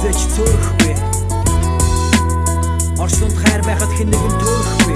хүлээж зөөрөхгүй. Орчлонд хайр байхад хэн нэгэн төөрөхгүй.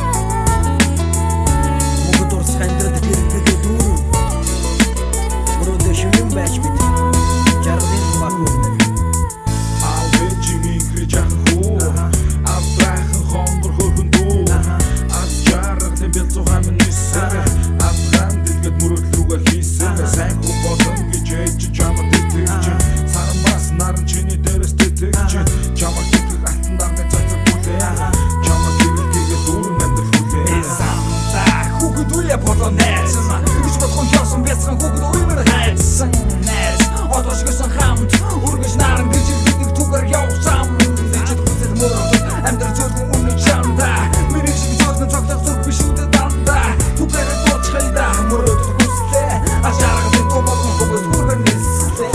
Мөнгө дурсах амьдралд гэрэлтэд дүүрэн. Мөрөөдөө шивэн байж бид жаргалын баг өрнө. Алвечийн гэрэж ахуу Абрахан хонгор хөргөн дүү Аз жаргалын бэлцухан нисэр Афган дэлгэд мөрөд рүүгээ хийсэн Сайн хүн болон гэж ээж чамд итгэж Саран бас наран чиний дээрээс тэтгэж Чамаг тэтгэх алтан дарны цацаг бүлээ Чамаг гэрэлтэйгээ дүүрэн амьдрал хүлээ Эсамта хүүхэд үе болоо найсан Гэж бодхон хёсон бяцхан хүүхэд уймар хайсан найс Одошгосон хамт үргэж наран гэж бидний түгэр явсан Дэжид хүсэл мөрөд амьдрал зөргөн үнэ чамда Миний шиг зөргөн цогтох зүрх биш үдэ данда Түгэр дооч хайда мөрөд хүслээ Ажаргын томогон хүүхэд хүргэн нислээ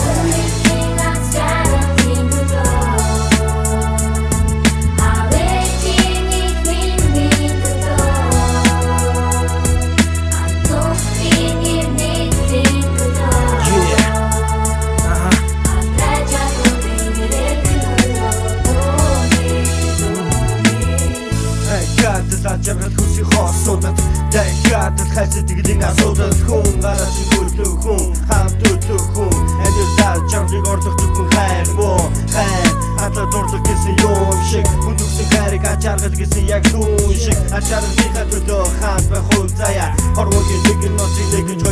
Жаргал хүсий хоосуудад дахиад хайсад тэглийн асуудал хүн гараж хөлөө хүн хамт төлөө хүн амьдаа чамдыг орлох зөвхөн хайр муу хайр хатаа дурдлах гэсэн юм шиг хүндүгсэн хайрыг ачааргал гэсэн яг түүн шиг ачааргал төлөө хамт байх хүн заяа хорвогийн нэг ноцыг нэгж